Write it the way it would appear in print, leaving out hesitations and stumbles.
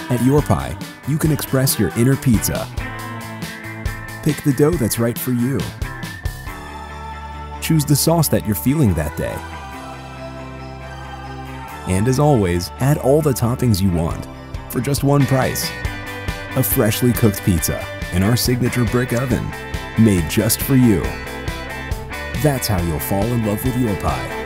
At YourPie, you can express your inner pizza. Pick the dough that's right for you. Choose the sauce that you're feeling that day. And as always, add all the toppings you want for just one price. A freshly cooked pizza in our signature brick oven, made just for you. That's how you'll fall in love with YourPie.